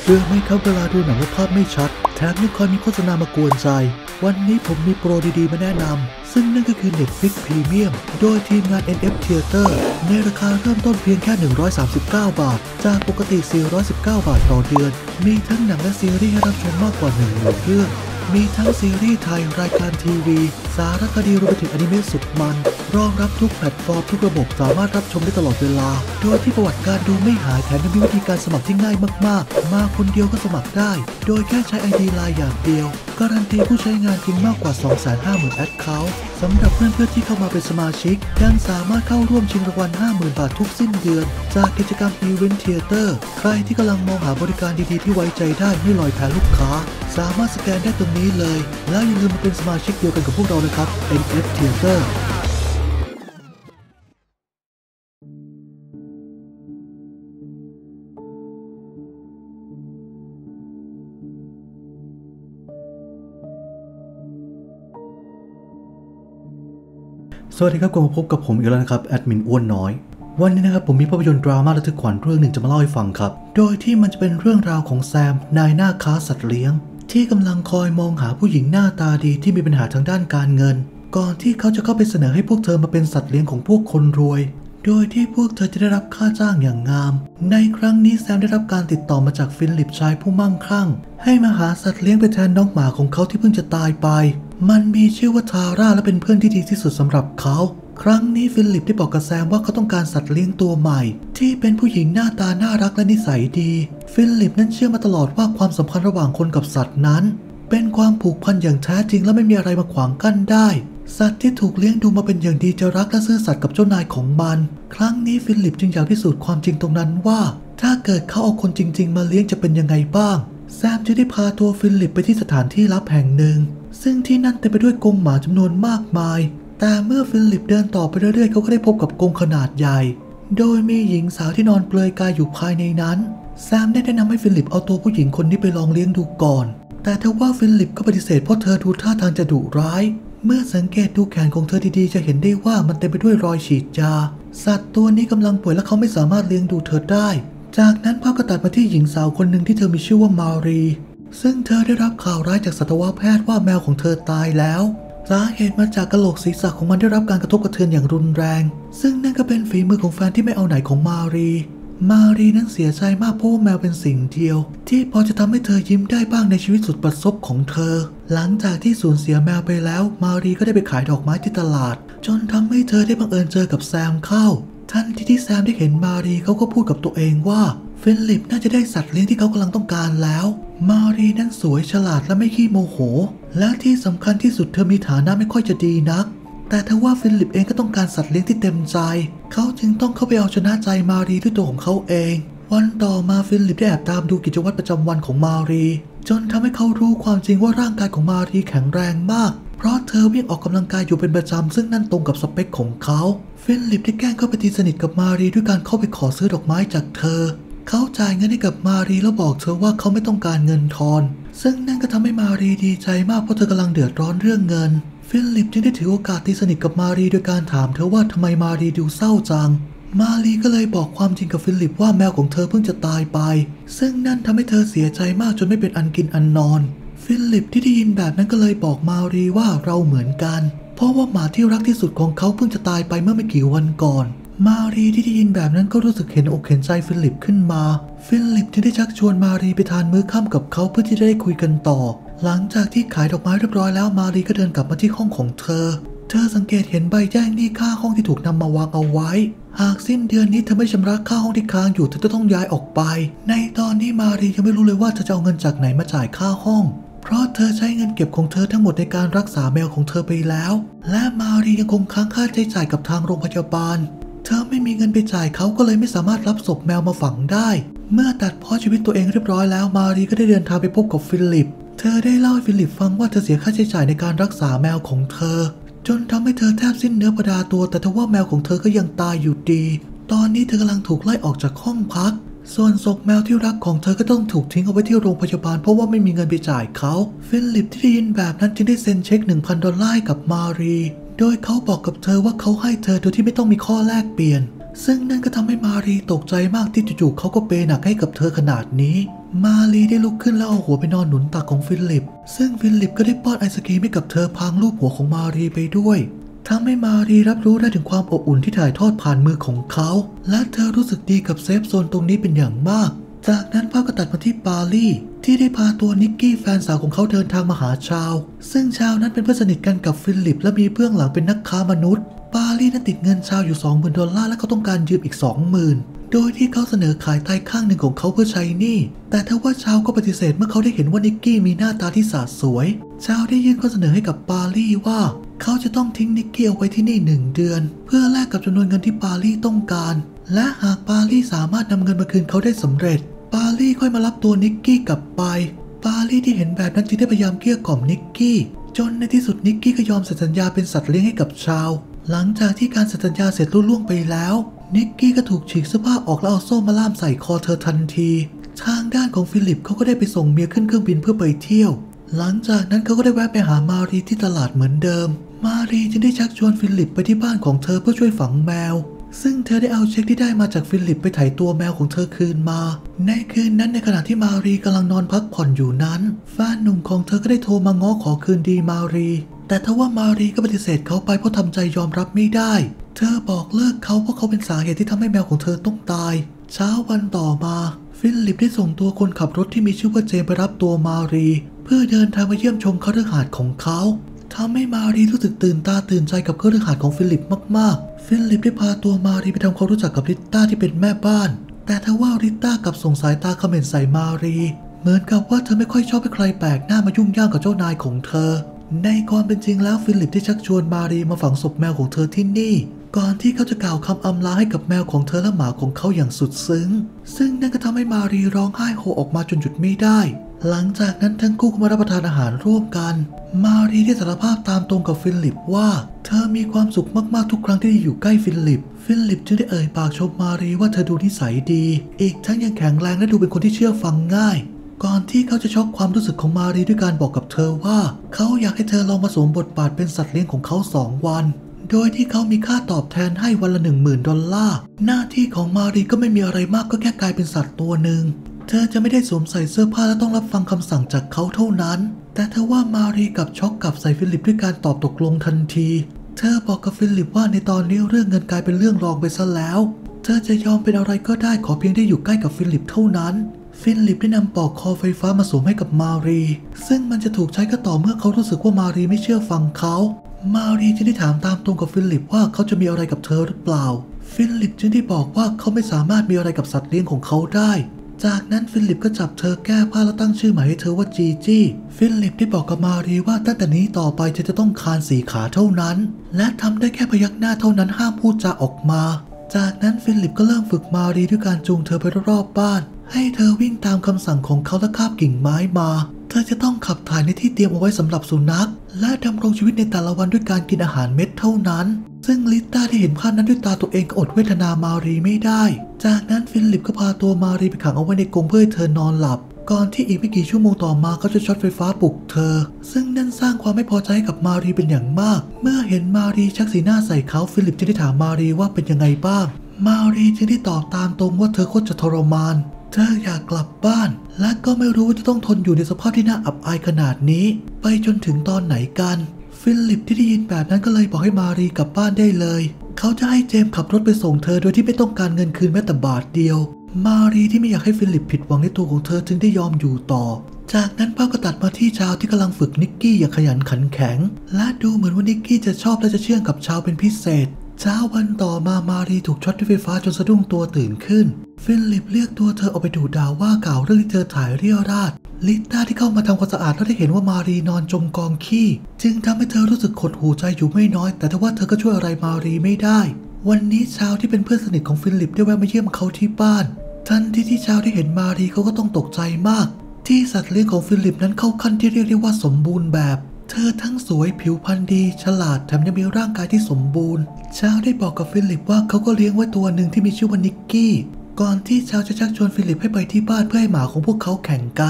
บื่อไหมครับเวลาดูหนังแล้วภาพไม่ชัดแถมยังคอยมีโฆษณามากวนใจวันนี้ผมมีโปรดีๆมาแนะนำซึ่งนั่นก็คือ Netflix Premium โดยทีมงาน NF Theater ในราคาเริ่มต้นเพียงแค่139 บาทจากปกติ419 บาทต่อเดือนมีทั้งหนังและซีรีส์ให้รับชมมากกว่า10,000 เรื่องมีทั้งซีรีส์ไทยรายการทีวีสารคดีรวมไปถึงอนิเมะสุดมันรองรับทุกแพลตฟอร์มทุกระบบสามารถรับชมได้ตลอดเวลาโดยที่ประวัติการดูไม่หายแถมยังมีวิธีการสมัครที่ง่ายมากๆมาคนเดียวก็สมัครได้โดยแค่ใช้ ID LINE อย่างเดียวการันตีผู้ใช้งานจริงมากกว่า 250,000 แอคเคาท์สำหรับเพื่อนๆที่เข้ามาเป็นสมาชิกยังสามารถเข้าร่วมชิงรางวัล 50,000 บาททุกสิ้นเดือนจากกิจกรรม Event Theater ใครที่กำลังมองหาบริการดีๆที่ไว้ใจได้ไม่ลอยแพลูกค้าสามารถสแกนได้ตรงนี้เลยแล้วอย่าลืมมาเป็นสมาชิกเดียวกันกับพวกเรานะครับ NF Theaterสวัสดีครับกลับมาพบกับผมอีกแล้วนะครับแอดมินอ้วนน้อยวันนี้นะครับผมมีภาพยนตร์ดราม่าระทึกขวัญเรื่องหนึ่งจะมาเล่าให้ฟังครับโดยที่มันจะเป็นเรื่องราวของแซมนายหน้าค้าสัตว์เลี้ยงที่กำลังคอยมองหาผู้หญิงหน้าตาดีที่มีปัญหาทางด้านการเงินก่อนที่เขาจะเข้าไปเสนอให้พวกเธอมาเป็นสัตว์เลี้ยงของพวกคนรวยโดยที่พวกเธอจะได้รับค่าจ้างอย่างงามในครั้งนี้แซมได้รับการติดต่อมาจากฟิลิปชายผู้มั่งคั่งให้มาหาสัตว์เลี้ยงไปแทนน้องหมาของเขาที่เพิ่งจะตายไปมันมีชื่อว่าทาร่าและเป็นเพื่อนที่ดีที่สุดสำหรับเขาครั้งนี้ฟิลิปได้บอกกับแซมว่าเขาต้องการสัตว์เลี้ยงตัวใหม่ที่เป็นผู้หญิงหน้าตาน่ารักและนิสัยดีฟิลิปนั้นเชื่อมาตลอดว่าความสัมพันธ์ระหว่างคนกับสัตว์นั้นเป็นความผูกพันอย่างแท้จริงและไม่มีอะไรมาขวางกั้นได้สัตว์ที่ถูกเลี้ยงดูมาเป็นอย่างดีจะรักและซื่อสัตย์กับเจ้านายของมันครั้งนี้ฟิลิปจึงอยากพิสูจน์ความจริงตรงนั้นว่าถ้าเกิดเขาเอาคนจริงๆมาเลี้ยงจะเป็นยังไงบ้างแซมจะได้พาตัวฟิลิปไปที่สถานที่ลับแห่งหนึ่งซึ่งที่นั่นเต็มไปด้วยกรงหมาจำนวนมากมายแต่เมื่อฟิลิปเดินต่อไปเรื่อยๆเขาก็ได้พบกับกรงขนาดใหญ่โดยมีหญิงสาวที่นอนเปลือยกายอยู่ภายในนั้นแซมได้แนะนำให้ฟิลิปเอาตัวผู้หญิงคนนี้ไปลองเลี้ยงดูก่อนแต่ทว่าฟิลิปก็ปฏิเสธเพราะเธอดูท่าทางจะดุร้ายเมื่อสังเกตดูแขนของเธอดีๆจะเห็นได้ว่ามันเต็มไปด้วยรอยฉีดยาสัตว์ตัวนี้กำลังป่วยและเขาไม่สามารถเลี้ยงดูเธอได้จากนั้นภาพก็ตัดมาที่หญิงสาวคนหนึ่งที่เธอมีชื่อว่ามารีซึ่งเธอได้รับข่าวร้ายจากสัตวแพทย์ว่าแมวของเธอตายแล้วสาเหตุมาจากกะโหลกศีรษะของมันได้รับการกระทบกระเทือนอย่างรุนแรงซึ่งนั่นก็เป็นฝีมือของแฟนที่ไม่เอาไหนของมารีนั้นเสียใจมากเพราะว่าแมวเป็นสิ่งเดียวที่พอจะทำให้เธอยิ้มได้บ้างในชีวิตสุดประสบของเธอหลังจากที่สูญเสียแมวไปแล้วมารีก็ได้ไปขายดอกไม้ที่ตลาดจนทำให้เธอได้บังเอิญเจอกับแซมเข้าทันทีที่แซมได้เห็นมารีเขาก็พูดกับตัวเองว่าฟิลิปน่าจะได้สัตว์เลี้ยงที่เขากำลังต้องการแล้วมารีนั้นสวยฉลาดและไม่ขี้โมโหและที่สำคัญที่สุดเธอมีฐานะไม่ค่อยจะดีนักแต่ทว่าฟิลิปเองก็ต้องการสัตว์เลี้ยงที่เต็มใจเขาจึงต้องเข้าไปเอาชนะใจมารีด้วยตัวของเขาเองวันต่อมาฟิลิปได้แอบตามดูกิจวัตรประจำวันของมารีจนทำให้เขารู้ความจริงว่าร่างกายของมารีแข็งแรงมากเพราะเธอวิ่งออกกำลังกายอยู่เป็นประจำซึ่งนั่นตรงกับสเปคของเขาฟิลิปได้แกล้งเข้าไปตีสนิทกับมารีด้วยการเข้าไปขอซื้อดอกไม้จากเธอเขาจ่ายเงินให้กับมารีแล้วบอกเธอว่าเขาไม่ต้องการเงินทอนซึ่งนั่นก็ทำให้มารีดีใจมากเพราะเธอกำลังเดือดร้อนเรื่องเงินฟิลิปจึงได้ถือโอกาสตีสนิทกับมารีโดยการถามเธอว่าทำไมมารีดูเศร้าจังมารีก็เลยบอกความจริงกับฟิลิปว่าแมวของเธอเพิ่งจะตายไปซึ่งนั่นทำให้เธอเสียใจมากจนไม่เป็นอันกินอันนอนฟิลิปที่ได้ยินแบบนั้นก็เลยบอกมารีว่าเราเหมือนกันเพราะว่าหมาที่รักที่สุดของเขาเพิ่งจะตายไปเมื่อไม่กี่วันก่อนมารีที่ได้ยินแบบนั้นก็รู้สึกเห็นอกเห็นใจฟิลิปขึ้นมาฟิลิปจึงได้ชักชวนมารีไปทานมื้อค่ำกับเขาเพื่อที่จะได้คุยกันต่อหลังจากที่ขายดอกไม้เรียบร้อยแล้วมารีก็เดินกลับมาที่ห้องของเธอสังเกตเห็นใบแจ้งหนี้ค่าห้องที่ถูกนำมาวางเอาไว้หากสิ้นเดือนนี้เธอไม่ชำระค่าห้องที่ค้างอยู่เธอจะต้องย้ายออกไปในตอนนี้มารียังไม่รู้เลยว่าเธอจะเอาเงินจากไหนมาจ่ายค่าห้องเพราะเธอใช้เงินเก็บของเธอทั้งหมดในการรักษาแมวของเธอไปแล้วและมารียังคงค้างค่าใช้จ่ายกับทางโรงพยาบาลเธอไม่มีเงินไปจ่ายเขาก็เลยไม่สามารถรับศพแมวมาฝังได้เมื่อตัดพ้อชีวิตตัวเองเรียบร้อยแล้วมารีก็ได้เดินทางไปพบกับฟิลิปเธอได้เล่าให้ฟิลิปฟังว่าเธอเสียค่าใช้จ่ายในการรักษาแมวของเธอจนทำให้เธอแทบสิ้นเนื้อประดาตัวแต่ทว่าแมวของเธอก็ยังตายอยู่ดีตอนนี้เธอกำลังถูกไล่ออกจากห้องพักส่วนศพแมวที่รักของเธอก็ต้องถูกทิ้งเอาไว้ที่โรงพยาบาลเพราะว่าไม่มีเงินไปจ่ายเขาฟิลิปที่ได้ยินแบบนั้นจึงได้เซ็นเช็ค $1,000 กับมารีโดยเขาบอกกับเธอว่าเขาให้เธอโดยที่ไม่ต้องมีข้อแลกเปลี่ยนซึ่งนั่นก็ทำให้มารีตกใจมากที่จู่ๆเขาก็เปย์หนักให้กับเธอขนาดนี้มารีได้ลุกขึ้นแล้วเอาหัวไปนอนหนุนตักของฟิลิปซึ่งฟิลิปก็ได้ป้อนไอศกรีมให้กับเธอพลางลูบหัวของมารีไปด้วยทำให้มารีรับรู้ได้ถึงความอบอุ่นที่ถ่ายทอดผ่านมือของเขาและเธอรู้สึกดีกับเซฟโซนตรงนี้เป็นอย่างมากจากนั้นภาพก็ตัดมาที่ปาลี่ที่ได้พาตัวนิกกี้แฟนสาวของเขาเดินทางมาหาชาวซึ่งชาวนั้นเป็นเพื่อนสนิทกันกับฟิลิปและมีเบื้องหลังเป็นนักค้ามนุษย์ปาลี่นั้นติดเงินชาวอยู่ $20,000 และเขาต้องการยืมอีก 20,000โดยที่เขาเสนอขายไตข้างหนึ่งของเขาเพื่อใช้หนี้แต่ทว่าชาวก็ปฏิเสธเมื่อเขาได้เห็นว่านิกกี้มีหน้าตาที่สะสวยชาวได้ยื่นข้อเสนอให้กับปาลี่ว่าเขาจะต้องทิ้งนิกกี้เอาไว้ที่นี่1 เดือนเพื่อแลกกับจำนวนเงินที่ปาลี่ต้องการและหากปาลี่สามารถนำเงินมาคืนเขาได้สำเร็จปาลี่ค่อยมารับตัวนิกกี้กลับไปปาลี่ที่เห็นแบบนั้นจึงได้พยายามเกลี้ยกล่อมนิกกี้จนในที่สุดนิกกี้ก็ยอมเซ็นสัญญาเป็นสัตว์เลี้ยงให้กับชาวหลังจากที่การเซ็นสัญญาเสร็จลุล่วงไปแล้วนิกกี้ก็ถูกฉีกเสื้อผ้าออกแล้วเอาโซ่มาล่ามใส่คอเธอทันทีทางด้านของฟิลิปเขาก็ได้ไปส่งเมียขึ้นเครื่องบินเพื่อไปเที่ยวหลังจากนั้นเขาก็ได้แวะไปหามารีที่ตลาดเหมือนเดิมมารีจึงได้ชักชวนฟิลิปไปที่บ้านของเธอเพื่อช่วยฝังแมวซึ่งเธอได้เอาเช็คที่ได้มาจากฟิลิปไปไถ่ตัวแมวของเธอคืนมาในคืนนั้นในขณะที่มารีกำลังนอนพักผ่อนอยู่นั้นแฟนหนุ่มของเธอก็ได้โทรมาง้อขอคืนดีมารีแต่ทว่ามารีก็ปฏิเสธเขาไปเพราะทำใจยอมรับไม่ได้เธอบอกเลิกเขาเพราะเขาเป็นสาเหตุที่ทำให้แมวของเธอต้องตายเช้าวันต่อมาฟิลิปได้ส่งตัวคนขับรถที่มีชื่อว่าเจมไปรับตัวมารีเพื่อเดินทางมาเยี่ยมชมคฤหาสน์ของเขาทำให้มารีรู้สึกตื่นตาตื่นใจกับคฤหาสน์ของฟิลิปมากๆฟิลิปได้พาตัวมารีไปทำความรู้จักกับริต้าที่เป็นแม่บ้านแต่ทว่าริต้ากลับส่งสายตาเขม่นใส่มารีเหมือนกับว่าเธอไม่ค่อยชอบให้ใครแปลกหน้ามายุ่งยากกับเจ้านายของเธอในความเป็นจริงแล้วฟิลิปได้ชักชวนมารีมาฝังศพแมวของเธอที่นี่ก่อนที่เขาจะกล่าวคำอำลาให้กับแมวของเธอและหมาของเขาอย่างสุดซึ้งซึ่งนั่นก็ทำให้มารีร้องไห้โฮออกมาจนหยุดไม่ได้หลังจากนั้นทั้งคู่ก็มารับประทานอาหารร่วมกันมารีได้สารภาพตามตรงกับฟิลิปว่าเธอมีความสุขมากๆทุกครั้งที่ได้อยู่ใกล้ฟิลิปจึงได้เอ่ยปากชมมารีว่าเธอดูนิสัยดีอีกทั้งยังแข็งแรงและดูเป็นคนที่เชื่อฟังง่ายก่อนที่เขาจะช็อกความรู้สึกของมารีด้วยการบอกกับเธอว่าเขาอยากให้เธอลองมาสวมบทบาทเป็นสัตว์เลี้ยงของเขา2 วันโดยที่เขามีค่าตอบแทนให้วันละ $10,000หน้าที่ของมารีก็ไม่มีอะไรมากก็แค่กลายเป็นสัตว์ตัวหนึ่งเธอจะไม่ได้สวมใส่เสื้อผ้าและต้องรับฟังคำสั่งจากเขาเท่านั้นแต่เธอว่ามารีกลับช็อกกลับใส่ฟิลิปด้วยการตอบตกลงทันทีเธอบอกกับฟิลิปว่าในตอนนี้เรื่องเงินกลายเป็นเรื่องรองไปซะแล้วเธอจะยอมเป็นอะไรก็ได้ขอเพียงได้อยู่ใกล้กับฟิลิปเท่านั้นฟิลิปได้นำปลอกคอไฟฟ้ามาสวมให้กับมารีซึ่งมันจะถูกใช้ก็ต่อเมื่อเขารู้สึกว่ามารีไม่เชื่อฟังเขามารีจึงได้ถามตามตรงกับฟิลิปว่าเขาจะมีอะไรกับเธอหรือเปล่าฟิลิปจึงได้บอกว่าเขาไม่สามารถมีอะไรกับสัตว์เลี้ยงของเขาได้จากนั้นฟิลิปก็จับเธอแก้ผ้าแล้วตั้งชื่อใหม่ให้เธอว่าจีจี้ฟิลิปได้บอกกับมารีว่าตั้งแต่นี้ต่อไปเธอจะต้องคลาน4 ขาเท่านั้นและทำได้แค่พยักหน้าเท่านั้นห้ามพูดจาออกมาจากนั้นฟิลิปก็เริ่มฝึกมารีด้วยการจูงเธอไปรอบๆบ้านให้เธอวิ่งตามคำสั่งของเขาและคาบกิ่งไม้มาเธอจะต้องขับถ่ายในที่เตรียมเอาไว้สำหรับสุนัขและดำรงชีวิตในแต่ละวันด้วยการกินอาหารเม็ดเท่านั้นซึ่งลิต้าได้เห็นภาพนั้นด้วยตาตัวเองก็อดเวทนามารีไม่ได้จากนั้นฟิลิปก็พาตัวมารีไปขังเอาไว้ในกรงเพื่อให้เธอนอนหลับก่อนที่อีกไม่กี่ชั่วโมงต่อมาเขาจะช็อตไฟฟ้าปลุกเธอซึ่งนั่นสร้างความไม่พอใจให้กับมารีเป็นอย่างมากเมื่อเห็นมารีชักสีหน้าใส่เขาฟิลิปจึงได้ถามมารีว่าเป็นยังไงบ้างมารีจึงได้ตอบตามตรงว่าเธอโคตรจะทรมานเธออยากกลับบ้านและก็ไม่รู้ว่าจะต้องทนอยู่ในสภาพที่น่าอับอายขนาดนี้ไปจนถึงตอนไหนกันฟิลิปที่ได้ยินแบบนั้นก็เลยบอกให้มารีกลับบ้านได้เลยเขาจะให้เจมส์ขับรถไปส่งเธอโดยที่ไม่ต้องการเงินคืนแม้แต่บาทเดียวมารีที่ไม่อยากให้ฟิลิปผิดหวังในตัวของเธอจึงได้ยอมอยู่ต่อจากนั้นภาพก็ตัดมาที่ชาวที่กำลังฝึกนิกกี้อย่างขยันขันแข็งและดูเหมือนว่านิกกี้จะชอบและจะเชื่องกับชาวเป็นพิเศษเช้าวันต่อมารีถูกช็อตด้วยไฟฟ้าจนสะดุ้งตัวตื่นขึ้นฟิลิปเรียกตัวเธอออกไปดูด่าว่ากล่าวเรื่องที่เธอถ่ายเรี่ยวราดลิต้าที่เข้ามาทำความสะอาดแล้วได้เห็นว่ามารีนอนจมกองขี้จึงทำให้เธอรู้สึกขดหูใจอยู่ไม่น้อยแต่ทว่าเธอก็ช่วยอะไรมารีไม่ได้วันนี้ชาวที่เป็นเพื่อนสนิทของฟิลิปได้แวะมาเยี่ยมเขาที่บ้านทันทีที่ชาวได้เห็นมารีเขาก็ต้องตกใจมากที่สัตว์เลี้ยงของฟิลิปนั้นเข้าขั้นที่เรียกได้ว่าสมบูรณ์แบบเธอทั้งสวยผิวพรรณดีฉลาดแถมยังมีร่างกายที่สมบูรณ์ชาวได้บอกกับฟิลิปว่าเขาก็เลี้ยงไว้ตัวหนึ่งที่มีชื่อว่านิกกี้ก่อนที่ชาวจะชักชวนฟิลิปให้ไปที่บ้านเพื่อให้หมาของพวกเขาแข่งกัน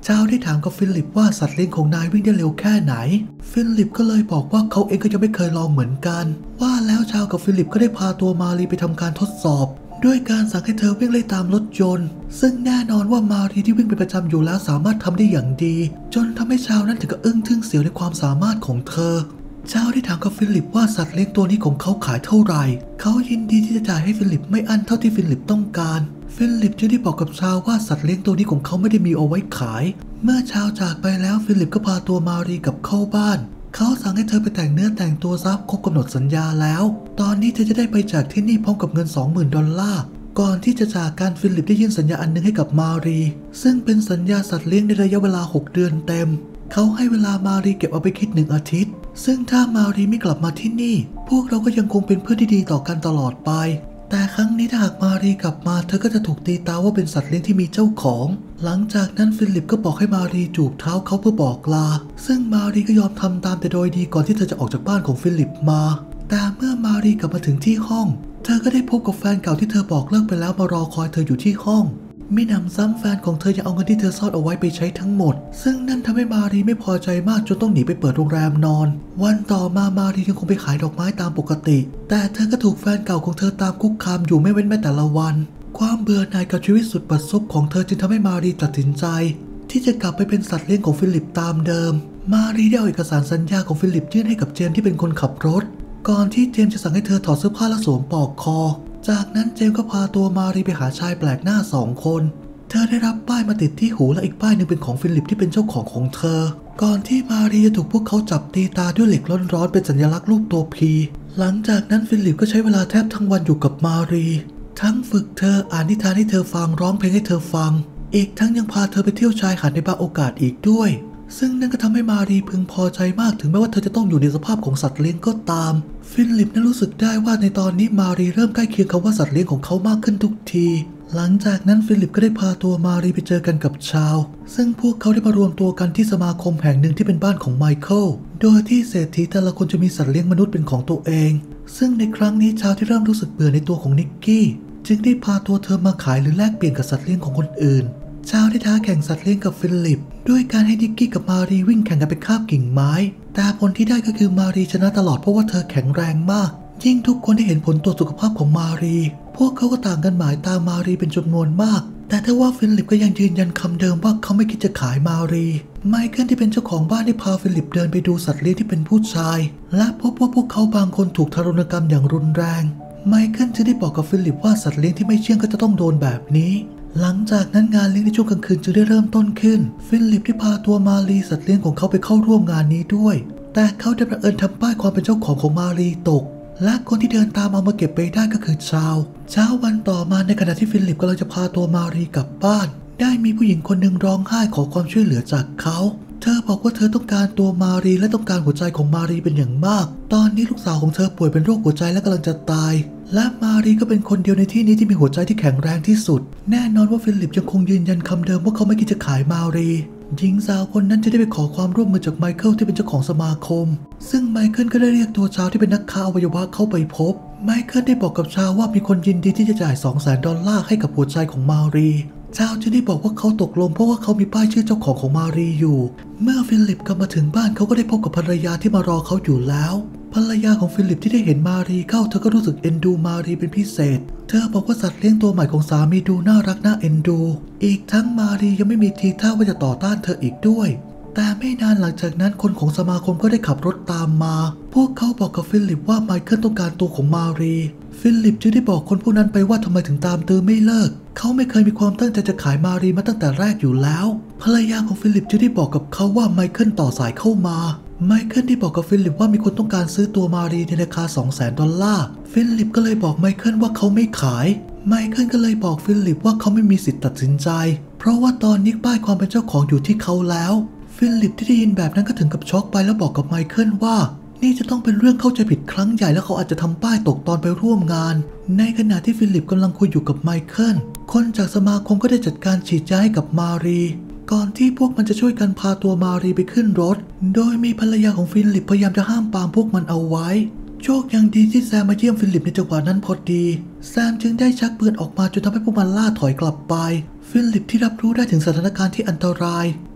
ชาวได้ถามกับฟิลิปว่าสัตว์เลี้ยงของนายวิ่งได้เร็วแค่ไหนฟิลิปก็เลยบอกว่าเขาเองก็ยังไม่เคยลองเหมือนกันว่าแล้วชาวกับฟิลิปก็ได้พาตัวมารีไปทำการทดสอบด้วยการสั่งให้เธอวิ่งไล่ตามรถยนต์ซึ่งแน่นอนว่ามารีที่วิ่งเป็นประจำอยู่แล้วสามารถทำได้อย่างดีจนทำให้ชาวนั้นถึงกับอึ้งทึ่งเสียวในความสามารถของเธอชาวได้ถามกับฟิลิปว่าสัตว์เลี้ยงตัวนี้ของเขาขายเท่าไหร่เขายินดีที่จะจ่ายให้ฟิลิปไม่อั้นเท่าที่ฟิลิปต้องการฟิลิปจึงได้บอกกับชาวว่าสัตว์เลี้ยงตัวนี้ของเขาไม่ได้มีเอาไว้ขายเมื่อชาวจากไปแล้วฟิลิปก็พาตัวมารีกลับเข้าบ้านเขาสั่งให้เธอไปแต่งเนื้อแต่งตัวซะครบกำหนดสัญญาแล้วตอนนี้เธอจะได้ไปจากที่นี่พร้อมกับเงิน $20,000 ก่อนที่จะจากการฟิลิปได้ยื่นสัญญาอันนึงให้กับมารีซึ่งเป็นสัญญาสัตว์เลี้ยงในระยะเวลา6 เดือนเต็มเขาให้เวลามารีเก็บเอาไปคิด1 อาทิตย์ซึ่งถ้ามารีไม่กลับมาที่นี่พวกเราก็ยังคงเป็นเพื่อนที่ดีต่อกันตลอดไปแต่ครั้งนี้ถ้าหากมารีกลับมาเธอก็จะถูกตีตาว่าเป็นสัตว์เลี้ยงที่มีเจ้าของหลังจากนั้นฟิลิปก็บอกให้มารีจูบเท้าเขาเพื่อบอกลาซึ่งมารีก็ยอมทำตามแต่โดยดีก่อนที่เธอจะออกจากบ้านของฟิลิปมาแต่เมื่อมารีกลับมาถึงที่ห้องเธอก็ได้พบกับแฟนเก่าที่เธอบอกเลิกไปแล้วมารอคอยเธออยู่ที่ห้องมิหนำซ้ำแฟนของเธอยังเอาเงินที่เธอซ่อนเอาไว้ไปใช้ทั้งหมดซึ่งนั่นทำให้มารีไม่พอใจมากจนต้องหนีไปเปิดโรงแรมนอนวันต่อมามารียังคงไปขายดอกไม้ตามปกติแต่เธอก็ถูกแฟนเก่าของเธอตามคุกคามอยู่ไม่เว้นแม้แต่ละวันความเบื่อหน่ายกับชีวิตสุดบัดซบของเธอจึงทำให้มารีตัดสินใจที่จะกลับไปเป็นสัตว์เลี้ยงของฟิลิปตามเดิมมารีได้เอาเอกสารสัญญาของฟิลิปยื่นให้กับเจมส์ที่เป็นคนขับรถก่อนที่เจมส์จะสั่งให้เธอถอดเสื้อผ้าและสวมปลอกคอจากนั้นเจมส์ก็พาตัวมารีไปหาชายแปลกหน้า2 คนเธอได้รับป้ายมาติดที่หูและอีกป้ายหนึ่งเป็นของฟิลิปที่เป็นเจ้าของเธอก่อนที่มารีจะถูกพวกเขาจับตีตาด้วยเหล็กร้อนๆเป็นสัญลักษณ์รูปตัวพีหลังจากนั้นฟิลิปก็ใช้เวลาแทบทั้งวันอยู่กับมารีทั้งฝึกเธออ่านนิทานให้เธอฟังร้องเพลงให้เธอฟังอีกทั้งยังพาเธอไปเที่ยวชายหาดในบางโอกาสอีกด้วยซึ่งนั่นก็ทำให้มารีพึงพอใจมากถึงแม้ว่าเธอจะต้องอยู่ในสภาพของสัตว์เลี้ยงก็ตามฟิลิปนั้นรู้สึกได้ว่าในตอนนี้มารีเริ่มใกล้เคียงคำว่าสัตว์เลี้ยงของเขามากขึ้นทุกทีหลังจากนั้นฟิลิปก็ได้พาตัวมารีไปเจอกันกับชาวซึ่งพวกเขาได้มารวมตัวกันที่สมาคมแห่งหนึ่งที่เป็นบ้านของไมเคิลโดยที่เศรษฐีแต่ละคนจะมีสัตว์เลี้ยงมนุษย์เป็นของตัวเองซึ่งในครั้งนี้ชาวที่เริ่มรู้สึกเบื่อในตัวของนิกกี้จึงได้พาตัวเธอมาขายหรือแลกเปลี่ยนกับสัตว์เลี้ยงของคนอื่นชาวได้ท้าแข่งสัตว์เลี้ยงกับฟิลิปด้วยการให้นิกกี้กับมารีวิ่งแข่งกันไปคาบกิ่งไม้แต่ผลที่ได้ก็คือมารีชนะตลอดเพราะว่าเธอแข็งแรงมากยิ่งทุกคนได้เห็นผลตรวจสุขภาพของมารีพวกเขาก็ต่างกันหมายตามมารีเป็นจำนวนมากแต่ถ้าว่าฟิลิปก็ยังยืนยันคำเดิมว่าเขาไม่คิดจะขายมารีไมเคิลที่เป็นเจ้าของบ้านได้พาฟิลิปเดินไปดูสัตว์เลี้ยงที่เป็นผู้ชายและพบว่าพวกเขาบางคนถูกทารุณกรรมอย่างรุนแรงไมเคิลจึงได้บอกกับฟิลิปว่าสัตว์เลี้ยงที่ไม่เชื่องก็จะต้องโดนแบบนี้หลังจากนั้นงานเลี้ยงในช่วงกลางคืนจึงได้เริ่มต้นขึ้นฟิลิปได้พาตัวมารีสัตว์เลี้ยงของเขาไปเข้าร่วมงานนี้ด้วยแต่เขาได้บังเอิญทำป้ายความเป็นเจ้าของมารีตกและคนที่เดินตามเอามาเก็บไปได้ก็คือเช้าวันต่อมาในขณะที่ฟิลิปกำลังจะพาตัวมารีกลับบ้านได้มีผู้หญิงคนหนึ่งร้องไห้ขอความช่วยเหลือจากเขาเธอบอกว่าเธอต้องการตัวมารีและต้องการหัวใจของมารีเป็นอย่างมากตอนนี้ลูกสาวของเธอป่วยเป็นโรคหัวใจและกำลังจะตายและมารีก็เป็นคนเดียวในที่นี้ที่มีหัวใจที่แข็งแรงที่สุดแน่นอนว่าฟิลิปยังคงยืนยันคำเดิมว่าเขาไม่คิดจะขายมารีหญิงสาวคนนั้นจะได้ไปขอความร่วมมือจากไมเคิลที่เป็นเจ้าของสมาคมซึ่งไมเคิลก็ได้เรียกตัวชาวที่เป็นนักค้าอวัยวะเข้าไปพบไมเคิลได้บอกกับชาวว่ามีคนยินดีที่จะจ่าย$200,000ให้กับหัวใจของมารีชาวจะได้บอกว่าเขาตกลงเพราะว่าเขามีป้ายชื่อเจ้าของมารีอยู่เมื่อฟิลิปกลับมาถึงบ้านเขาก็ได้พบกับภรรยาที่มารอเขาอยู่แล้วภรรยาของฟิลิปที่ได้เห็นมารีเข้าเธอก็รู้สึกเอ็นดูมารีเป็นพิเศษเธอบอกว่าสัตว์เลี้ยงตัวใหม่ของสามีดูน่ารักน่าเอ็นดูอีกทั้งมารียังไม่มีทีท่าว่าจะต่อต้านเธออีกด้วยแต่ไม่นานหลังจากนั้นคนของสมาคมก็ได้ขับรถตามมาพวกเขาบอกกับฟิลิปว่าไมเคิลต้องการตัวของมารีฟิลิปจึงได้บอกคนพวกนั้นไปว่าทำไมถึงตามตื้อไม่เลิกเขาไม่เคยมีความตั้งใจจะขายมารีมาตั้งแต่แรกอยู่แล้วภรรยาของฟิลิปจึงได้บอกกับเขาว่าไมเคิลต่อสายเข้ามาไมเคิลได้บอกกับฟิลิปว่ามีคนต้องการซื้อตัวมารีในราคา$200,000ฟิลิปก็เลยบอกไมเคิลว่าเขาไม่ขายไมเคิลก็เลยบอกฟิลิปว่าเขาไม่มีสิทธิ์ตัดสินใจเพราะว่าตอนนี้ป้ายความเป็นเจ้าของอยู่ที่เขาแล้วฟิลิปที่ได้ยินแบบนั้นก็ถึงกับช็อกไปแล้วบอกกับไมเคิลว่านี่จะต้องเป็นเรื่องเข้าใจผิดครั้งใหญ่และเขาอาจจะทำป้ายตกตอนไปร่วมงานในขณะที่ฟิลิปกำลังคุยอยู่กับไมเคิลคนจากสมาคมก็ได้จัดการฉีดยาให้กับมารีก่อนที่พวกมันจะช่วยกันพาตัวมารีไปขึ้นรถโดยมีภรรยาของฟิลิปพยายามจะห้ามปรามพวกมันเอาไว้โชคยังดีที่แซมมาเยี่ยมฟิลิปในจังหวะนั้นพอดีแซมจึงได้ชักปืนออกมาจนทำให้พวกมันล่าถอยกลับไปฟิลิปที่รับรู้ได้ถึงสถานการณ์ที่อันตราย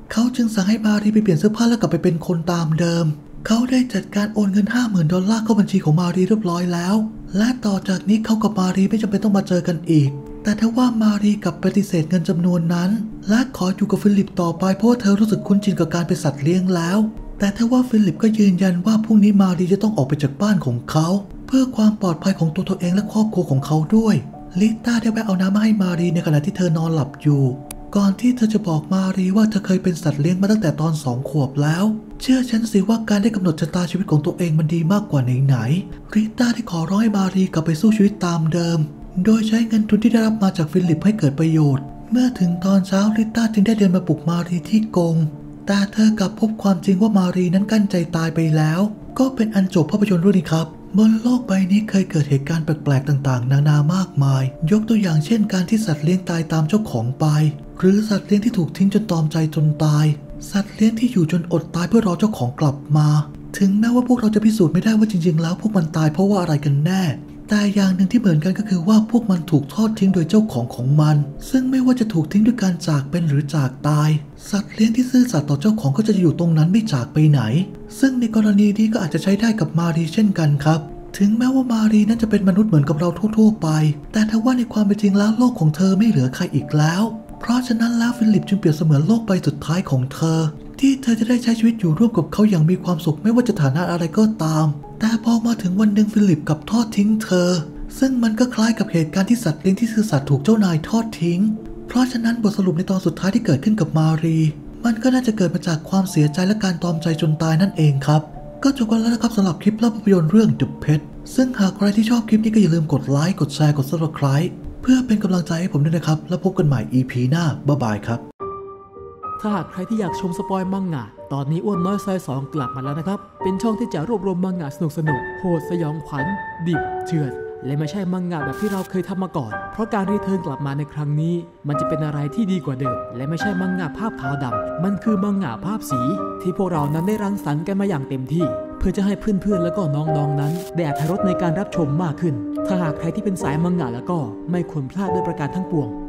เขาจึงสั่งให้มารีไปเปลี่ยนเสื้อผ้าแล้วกลับไปเป็นคนตามเดิมเขาได้จัดการโอนเงิน$50,000เข้าบัญชีของมารีเรียบร้อยแล้วและต่อจากนี้เขากับมารีไม่จำเป็นต้องมาเจอกันอีกแต่ทว่ามารีกลับปฏิเสธเงินจำนวนนั้นและขออยู่กับฟิลิปต่อไปเพราะว่าเธอรู้สึกคุ้นชินกับการเป็นสัตว์เลี้ยงแล้วแต่ทว่าฟิลิปก็ยืนยันว่าพรุ่งนี้มารีจะต้องออกไปจากบ้านของเขาเพื่อความปลอดภัยของตัวเองและครอบครัวของเขาด้วยลิต้าได้แวะเอาน้ำมาให้มารีในขณะที่เธอนอนหลับอยู่ก่อนที่เธอจะบอกมารีว่าเธอเคยเป็นสัตว์เลี้ยงมาตั้งแต่ตอน2 ขวบแล้วเชื่อฉันสิว่าการได้กำหนดชะตาชีวิตของตัวเองมันดีมากกว่าไหนๆลิต้าได้ขอร้องให้มารีกลับไปสู้ชีวิตตามเดิมโดยใช้เงินทุนที่ได้รับมาจากฟิลิปให้เกิดประโยชน์เมื่อถึงตอนเช้าลิต้าจึงได้เดินมาปลุกมารีที่กรงแต่เธอกลับพบความจริงว่ามารีนั้นกั้นใจตายไปแล้วก็เป็นอันจบภาพยนตร์เรื่องนี้ครับบนโลกใบนี้เคยเกิดเหตุการณ์แปลกๆต่างๆนานามากมายยกตัวอย่างเช่นการที่สัตว์เลี้ยงตายตามเจ้าของไปหรือสัตว์เลี้ยงที่ถูกทิ้งจนตรอมใจจนตายสัตว์เลี้ยงที่อยู่จนอดตายเพื่อรอเจ้าของกลับมาถึงแม้ว่าพวกเราจะพิสูจน์ไม่ได้ว่าจริงๆแล้วพวกมันตายเพราะว่าอะไรกันแน่แต่อย่างหนึ่งที่เหมือนกันก็คือว่าพวกมันถูกทอดทิ้งโดยเจ้าของมันซึ่งไม่ว่าจะถูกทิ้งด้วยการจากเป็นหรือจากตายสัตว์เลี้ยงที่ซื่อสัตย์ต่อเจ้าของก็จะอยู่ตรงนั้นไม่จากไปไหนซึ่งในกรณีนี้ก็อาจจะใช้ได้กับมารีเช่นกันครับถึงแม้ว่ามารีนั้นจะเป็นมนุษย์เหมือนกับเราทั่วๆไปแต่ถ้าว่าในความเป็นจริงแล้วโลกของเธอไม่เหลือใครอีกแล้วเพราะฉะนั้นแล้วฟิลิปจึงเปรียบเสมือนโลกใบสุดท้ายของเธอที่เธอจะได้ใช้ชีวิตอยู่ร่วมกับเขาอย่างมีความสุขไม่ว่าจะฐานะอะไรก็ตามแต่พอมาถึงวันหนึ่งฟิลิปกลับทอดทิ้งเธอซึ่งมันก็คล้ายกับเหตุการณ์ที่สัตว์เลี้ยงที่ซื่อสัตย์ถูกเจ้านายทอดทิ้งเพราะฉะนั้นบทสรุปในตอนสุดท้ายที่เกิดขึ้นกับมารีมันก็น่าจะเกิดมาจากความเสียใจและการตรอมใจจนตายนั่นเองครับก็จบกันแล้วนะครับสำหรับคลิปเล่าภาพยนตร์เรื่อง The Pet ซึ่งหากใครที่ชอบคลิปนี้ก็อย่าลืมกดไลค์กดแชร์กด Subscribe เพื่อเป็นกำลังใจให้ผมด้วยนะครับแล้วพบกันใหม่ EP หน้าบ๊ายบายครับถ้าหากใครที่อยากชมสปอยมังงะตอนนี้อ้วนน้อยซอย2กลับมาแล้วนะครับเป็นช่องที่จะรวบรวมมังงะสนุกโหดสยองขวัญดิบเถื่อนและไม่ใช่มังงะแบบที่เราเคยทำมาก่อนเพราะการรีเทิร์นกลับมาในครั้งนี้มันจะเป็นอะไรที่ดีกว่าเดิมและไม่ใช่มังงะภาพขาวดำมันคือมังงะภาพสีที่พวกเรานั้นได้รังสรรค์กันมาอย่างเต็มที่เพื่อจะให้เพื่อนๆแล้วก็น้องๆนั้นได้อรรถรสในการรับชมมากขึ้นถ้าหากใครที่เป็นสายมังงะแล้วก็ไม่ควรพลาดด้วยประการทั้งปวง